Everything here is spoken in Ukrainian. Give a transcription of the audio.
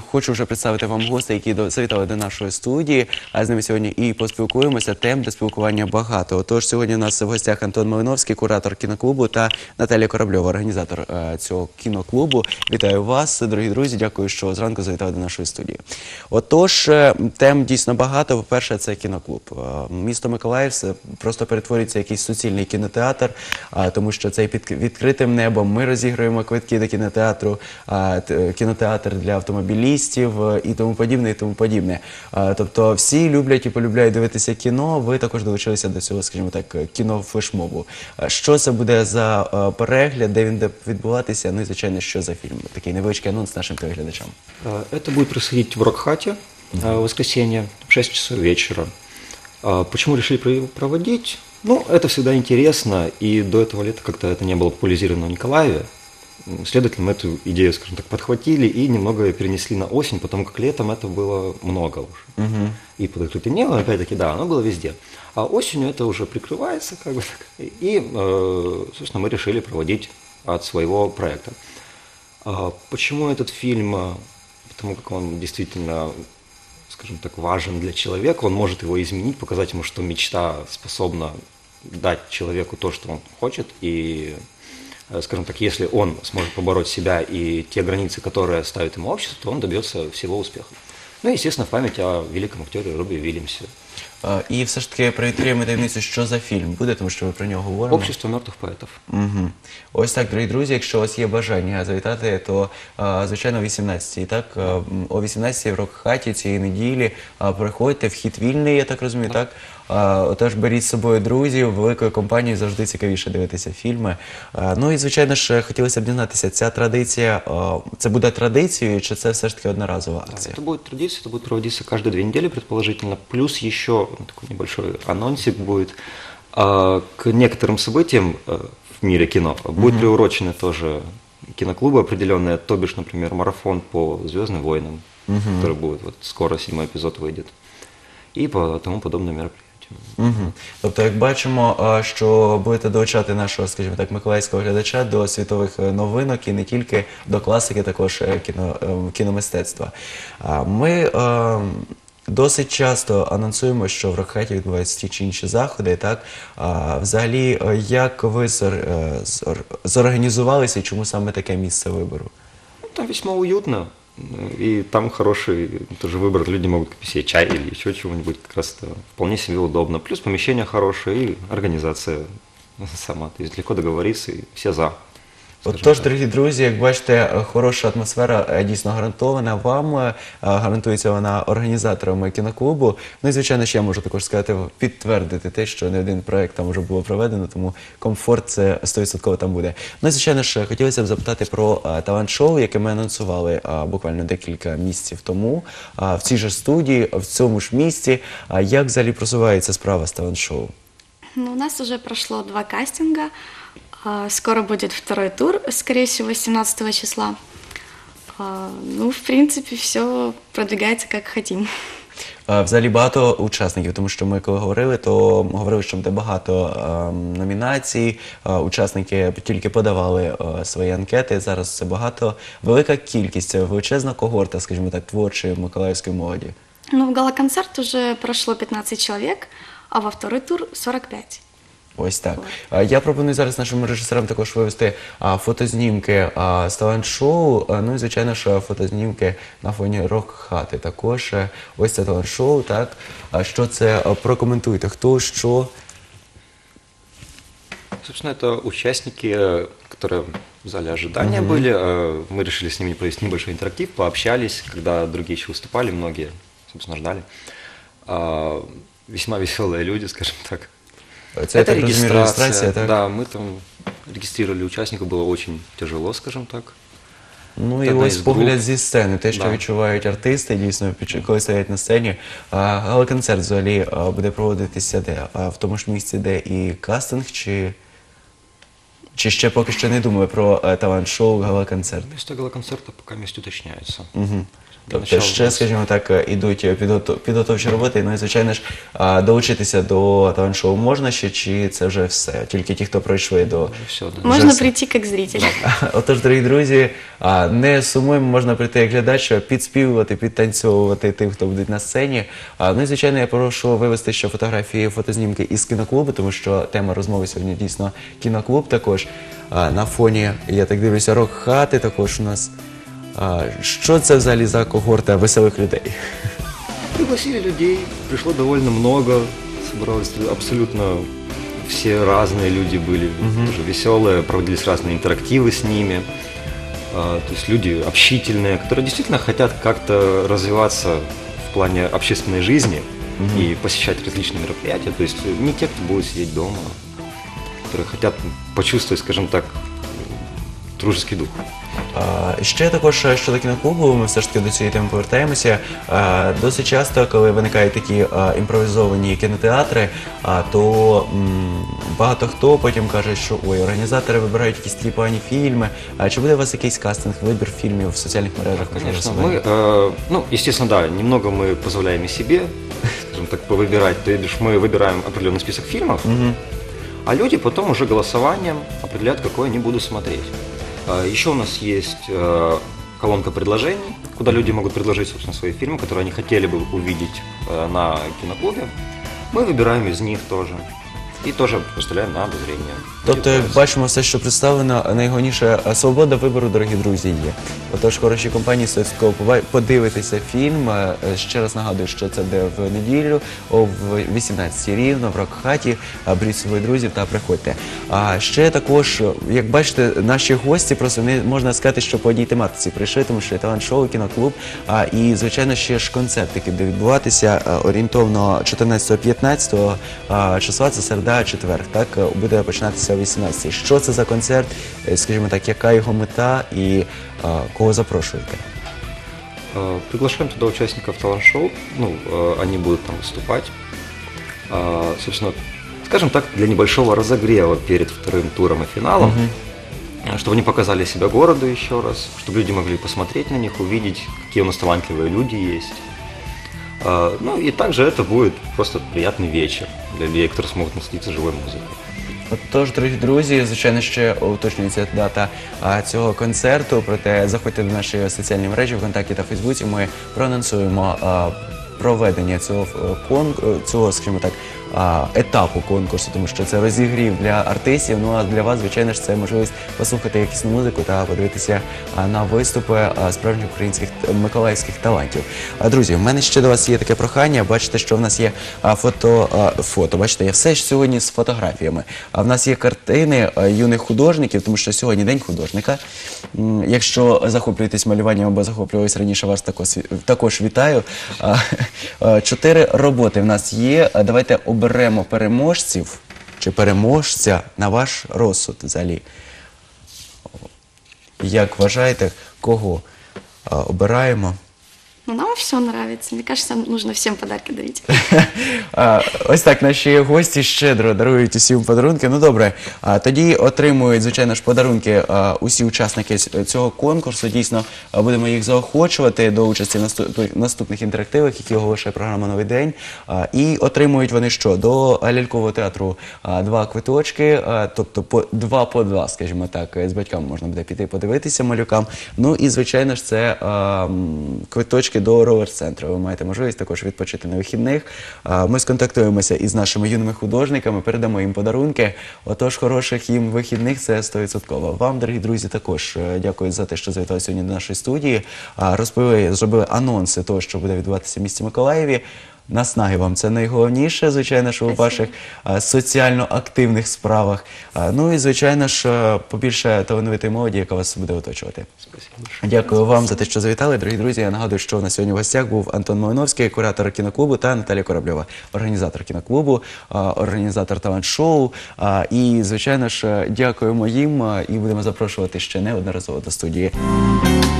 хочу вже представити вам гостей, які завітали до нашої студії. А з ними сьогодні і поспілкуємося. Тем для спілкування багато. Отож, сьогодні у нас в гостях Антон Малиновський, куратор кіноклубу, та Наталія Корабльова, організатор цього кіноклубу. Вітаю вас, дорогі друзі. Дякую, що зранку завітали до нашої студії. Отож, тем дійсно багато. По-перше, це кіноклуб. Місто Миколаїв просто перетворюється в якийсь суцільний кінотеатр, тому що це під відкритим небом. Ми розігруємо квитки до кінотеатру, кінотеатр для автомобілістів і тому подібне, і тому подібне. Тобто всі люблять і полюбляють дивитися кіно. Ви також долучилися до цього, скажімо так, кінофлешмобу. Що це буде за перегляд, де він буде відбуватися, ну і, звичайно, що за фільм? Такий невеличкий анонс нашим телеглядачам. Это будет происходить в Рокхате в воскресенье в 6 часов вечера. Почему решили проводить? Ну, это всегда интересно, и до этого лета как-то это не было популяризировано в Николаеве. Следовательно, мы эту идею, скажем так, подхватили и немного перенесли на осень, потому как летом это было много уже. И под открытым небом, опять-таки, да, оно было везде. А осенью это уже прикрывается, как бы так. И, собственно, мы решили проводить от своего проекта. Почему этот фильм? Потому как он действительно, скажем так, важен для человека, он может его изменить, показать ему, что мечта способна дать человеку то, что он хочет, и, скажем так, если он сможет побороть себя и те границы, которые ставит ему общество, то он добьется всего успеха. Ну и, естественно, в память о великом актере Робби Вильямсе. І все ж таки привідкриємо таємницю, що за фільм буде, тому що ми про нього говоримо. «Общество мертвых поэтов». Ось так, дорогі друзі, якщо у вас є бажання завітати, то, звичайно, о 18-й, так? О 18-й в Рокхаті цієї неділі приходьте, вхід вільний, я так розумію, так? Отож, беріть з собою друзів, великою компанією завжди цікавіше дивитися фільми. Ну і, звичайно ж, хотілося б дізнатися, ця традиція, це буде традицією, чи це все ж таки одноразова акція? Это будет традиция, это будет проводиться каждые 2 недели, предположительно. Плюс еще такой небольшой анонсик будет. К некоторым событиям в мире кино будет приурочены тоже киноклубы определенные, то бишь, например, марафон по «Звездным войнам», который будет, вот скоро 7-й эпизод выйдет, и по тому подобным мероприятиям. Тобто, як бачимо, що будете долучати нашого, скажімо так, миколаївського глядача до світових новинок і не тільки до класики, також кіномистецтва. Ми досить часто анонсуємо, що в Рокхаті відбуваються ті чи інші заходи, так? Взагалі, як ви зорганізувалися і чому саме таке місце вибору? Там весьма уютно, и там хороший тоже выбор. Люди могут купить себе чай или еще чего-нибудь, как раз это вполне себе удобно. Плюс помещение хорошее и организация сама. То есть легко договориться, и все за. Отож, дорогі друзі, як бачите, хороша атмосфера дійсно гарантована вам, гарантується вона організаторами кіноклубу. Ну і, звичайно, ще я можу також сказати, підтвердити те, що не один проєкт там вже було проведено, тому комфорт це 100% там буде. Ну і, звичайно ж, хотілося б запитати про талант-шоу, яке ми анонсували буквально декілька місяців тому в цій же студії, в цьому ж місці. Як взагалі просувається справа з талант-шоу? Ну, у нас уже прошло 2 кастинга. Скоро будет 2-й тур, скорее всего, 17 числа. Ну, в принципе, все продвигается как хотим. Взагалі багато учасників, тому що ми коли говорили, то говорили, що буде багато номінацій, учасники тільки подавали свої анкети, зараз це багато, велика кількість, величезна когорта, скажімо так, творчої миколаївської молоді. Ну, в гала-концерт уже прошло 15 человек, а во 2-й тур 45. Ось так. Я пропоную зараз нашим режисерам також вивести фотознімки з талант-шоу, ну і, звичайно ж, фотознімки на фоні Рокхати. Також ось це талант-шоу, так? Що це? Прокоментуйте, хто, що? Собственно, это участники, которые в зале ожидания были. Мы решили с ними провести небольшой интерактив, пообщались, когда другие еще выступали, многие, собственно, ждали. Весьма веселые люди, скажем так. Это регистрация, так? Да, мы там регистрировали участников, было очень тяжело, скажем так. Ну і ось погляд зі сцени, те, що відчувають артисти, дійсно, коли стоять на сцені. Гала-концерт взагалі буде проводитися де? В тому ж місці, де і кастинг, чи ще поки що не думали про талант-шоу, гала-концерт? Место гала-концерта пока месте уточняется. Тобто Начало ще, 20. скажімо так, ідуть підготовчі роботи, ну і, звичайно ж, долучитися до талант-шоу можна ще, чи це вже все? Тільки ті, хто пройшли до... Все, да. Можно все. прийти как зритель. Отож, дорогі друзі, не сумуємо, можна прийти як глядач, підспівувати, підтанцьовувати тим, хто буде на сцені. Ну і, звичайно, я прошу вивести ще фотографії, фотознімки із кіноклубу, тому що тема розмови сьогодні дійсно кіноклуб також. На фоні, я так дивлюся, рок-хати також у нас. Що це взагалі за когорта веселих людей? Пригласили людей, пришло довольно много, собралось абсолютно все разные люди были, тоже веселые, проводились разные интерактивы с ними. То есть люди общительные, которые действительно хотят как-то развиваться в плане общественной жизни и посещать различные мероприятия. То есть не те, кто будет сидеть дома, которые хотят почувствовать, скажем так, дружеский дух. Ще також щодо кіноклубу, ми все ж таки до цієї теми повертаємося. Досить часто, коли виникають такі імпровізовані кінотеатри, то багато хто потім каже, що ой, організатори вибирають якісь такі погані фільми. Чи буде у вас якийсь кастинг, вибір фільмів в соціальних мережах? Конечно, мы, естественно, да, немного мы позволяем и себе, скажем так, повыбирать, то есть мы выбираем определенный список фильмов, а люди потом уже голосованием определяют, какой они будут смотреть. Еще у нас есть колонка предложений, куда люди могут предложить, собственно, свои фильмы, которые они хотели бы увидеть на киноклубе. Мы выбираем из них тоже. І теж представляємо на обозріння. Тобто, як бачимо, все, що представлено, найголовніше свобода вибору, дорогі друзі, є. Отож, хороші компанії, обов'язково подивитися фільм. Ще раз нагадую, що це буде в неділю о 18 рівно в Рок-хаті. Беріть своїх друзів та приходьте. А ще також, як бачите, наші гості просто не можна сказати, що по одній тематиці прийшли, тому що є талант-шоу, кіноклуб. І, звичайно, ще ж концерт, який буде відбуватися орієнтовно 14-15 числа, це середа. Четвер, так, буде починатися о 18-й. Що це за концерт, скажімо так, яка його мета і кого запрошуєте? Приглашаем туда участников талант-шоу, они будут там выступать. Собственно, скажем так, для небольшого разогрева перед вторым туром и финалом, чтобы они показали себя городу еще раз, чтобы люди могли посмотреть на них, увидеть, какие у нас талантливые люди есть. Ну и также это будет просто приятный вечер для людей, которые смогут насладиться живой музыкой. Отож, дорогі друзі, звичайно, ще уточнюється дата цього концерту, проте заходьте до нашої соціальної мережі ВКонтакті та Фейсбуці, ми проанонсуємо проведення цього, скажімо так, етапу конкурсу, тому що це розігрів для артистів, ну а для вас, звичайно ж, це можливість послухати якісну музику та подивитися на виступи справжніх українських миколаївських талантів. Друзі, в мене ще до вас є таке прохання, бачите, що в нас є фото, бачите, я все ж сьогодні з фотографіями. В нас є картини юних художників, тому що сьогодні День художника. Якщо захоплюєтесь малюванням або захоплювались раніше, вас також вітаю. 4 роботи в нас є. Давайте оберемо переможців чи переможця на ваш розсуд взагалі. Як вважаєте, кого обираємо? Ну, нам все нравится. Мне кажется, нужно всем подарки дарить. Ось так наші гості щедро дарують усім подарунки. Ну добре, тоді отримують, звичайно ж, подарунки усі учасники цього конкурсу. Дійсно, будемо їх заохочувати до участі в наступних інтерактивах, які оголошує програма «Новий день». І отримують вони що? До лялькового театру 2 квиточки, тобто 2 по 2, скажімо так, з батьками можна буде піти подивитися малюкам. Ну і, звичайно ж, це квиточки до ровер-центру. Ви маєте можливість також відпочити на вихідних. Ми сконтактуємося із нашими юними художниками, передамо їм подарунки. Отож, хороших їм вихідних, це 100%. Вам, дорогі друзі, також дякую за те, що завітали сьогодні до нашої студії. Зробили анонси того, що буде відбуватися в місті Миколаєві. Наснаги вам, це найголовніше, звичайно ж, у ваших соціально активних справах. Ну і, звичайно ж, побільше талановитої молоді, яка вас буде оточувати. Дякую вам за те, що завітали. Дорогі друзі, я нагадую, що у нас сьогодні в гостях був Антон Малиновський, куратор кіноклубу, та Наталія Корабльова, організатор кіноклубу, організатор талант-шоу. І, звичайно ж, дякуємо їм і будемо запрошувати ще неодноразово до студії.